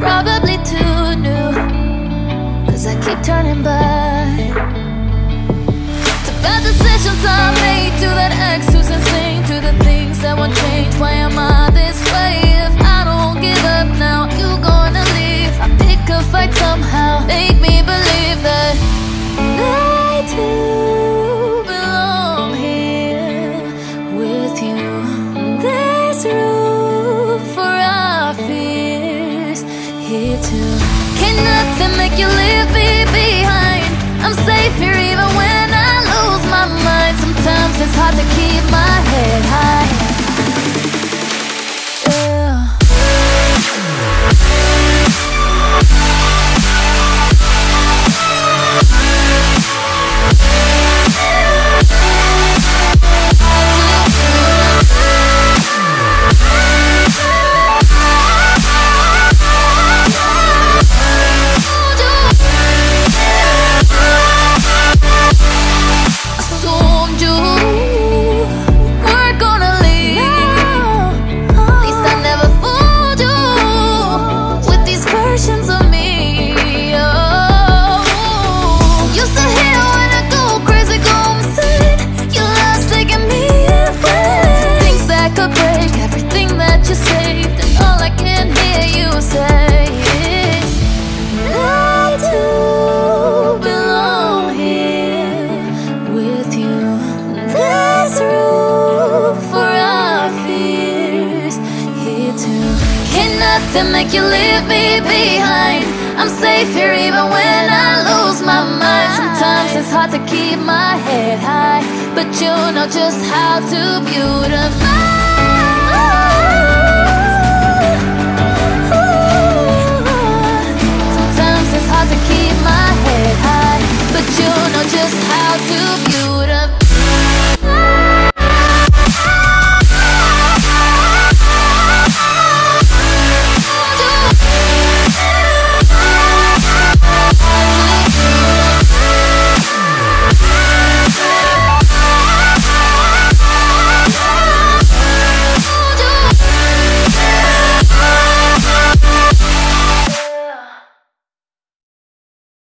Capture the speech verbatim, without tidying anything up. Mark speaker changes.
Speaker 1: probably too new, cause I keep turning back to bad decisions I made, to that ex who's insane, to the things that won't change. Why am I this way? If I don't give up now, you gonna leave. I pick a fight somehow, make me believe that I too belong here with you. There's room for our fears here too. Can nothing make you leave me behind? I'm safe here even when I lose my mind. Sometimes it's hard to keep my head high. That make you leave me behind. I'm safe here even when I lose my mind. Sometimes it's hard to keep my head high, but you know just how to beautify. Sometimes it's hard to keep my head high, but you know just how